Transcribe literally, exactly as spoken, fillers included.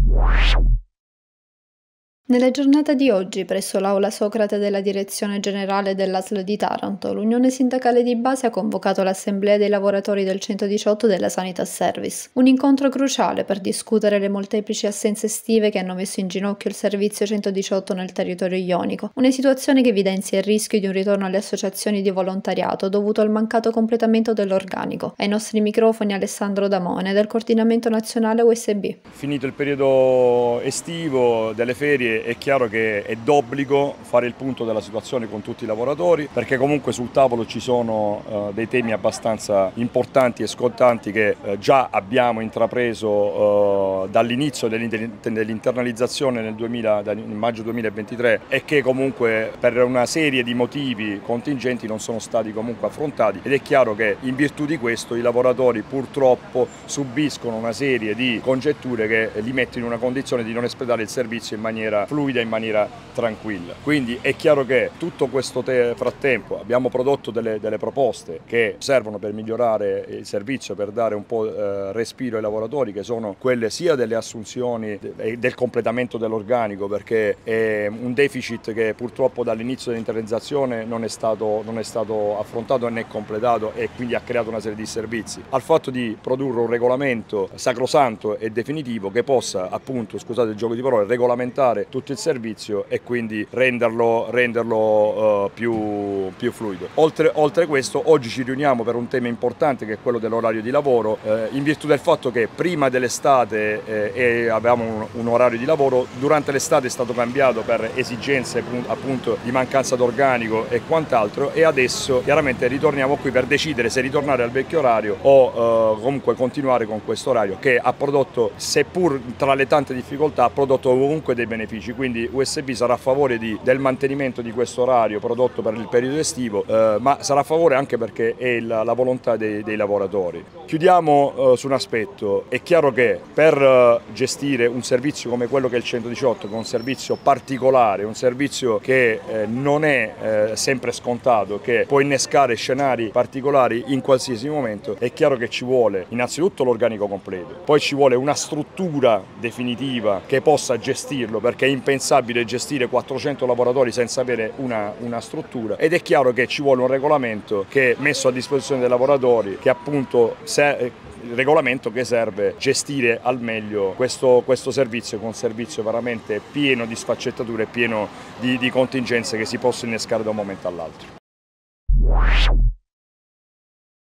Nella giornata di oggi, presso l'Aula Socrate della Direzione Generale dell'A S L di Taranto, l'Unione Sindacale di Base ha convocato l'Assemblea dei lavoratori del centodiciotto della Sanità Service. Un incontro cruciale per discutere le molteplici assenze estive che hanno messo in ginocchio il servizio centodiciotto nel territorio ionico, una situazione che evidenzia il rischio di un ritorno alle associazioni di volontariato dovuto al mancato completamento dell'organico. Ai nostri microfoni Alessandro Damone del Coordinamento Nazionale U S B. Finito il periodo estivo delle ferie, è chiaro che è d'obbligo fare il punto della situazione con tutti i lavoratori, perché comunque sul tavolo ci sono uh, dei temi abbastanza importanti e scottanti che uh, già abbiamo intrapreso uh, dall'inizio dell'internalizzazione nel duemila, nel maggio duemilaventitré, e che comunque per una serie di motivi contingenti non sono stati comunque affrontati, ed è chiaro che in virtù di questo i lavoratori purtroppo subiscono una serie di congetture che li mettono in una condizione di non espletare il servizio in maniera fluida, in maniera tranquilla. Quindi è chiaro che tutto questo frattempo abbiamo prodotto delle, delle proposte che servono per migliorare il servizio, per dare un po' eh, respiro ai lavoratori, che sono quelle sia delle assunzioni e del completamento dell'organico, perché è un deficit che purtroppo dall'inizio dell'internalizzazione non è stato, non è stato affrontato né completato, e quindi ha creato una serie di servizi, al fatto di produrre un regolamento sacrosanto e definitivo che possa, appunto, scusate il gioco di parole, regolamentare tutto il servizio e quindi renderlo, renderlo uh, più, più fluido. Oltre, oltre a questo, oggi ci riuniamo per un tema importante, che è quello dell'orario di lavoro, eh, in virtù del fatto che prima dell'estate eh, avevamo un, un orario di lavoro, durante l'estate è stato cambiato per esigenze appunto di mancanza d'organico e quant'altro, e adesso chiaramente ritorniamo qui per decidere se ritornare al vecchio orario o eh, comunque continuare con questo orario, che ha prodotto, seppur tra le tante difficoltà, ha prodotto comunque dei benefici. Quindi U S B sarà a favore di, del mantenimento di questo orario prodotto per il periodo estivo, eh, ma sarà a favore anche perché è la, la volontà dei, dei lavoratori. Chiudiamo eh, su un aspetto: è chiaro che per eh, gestire un servizio come quello che è il centodiciotto, che è un servizio particolare, un servizio che eh, non è eh, sempre scontato, che può innescare scenari particolari in qualsiasi momento, è chiaro che ci vuole innanzitutto l'organico completo, poi ci vuole una struttura definitiva che possa gestirlo, perché è impensabile gestire quattrocento lavoratori senza avere una, una struttura, ed è chiaro che ci vuole un regolamento che è messo a disposizione dei lavoratori, che appunto se, il regolamento che serve gestire al meglio questo, questo servizio, che è un servizio veramente pieno di sfaccettature, pieno di, di contingenze che si possono innescare da un momento all'altro.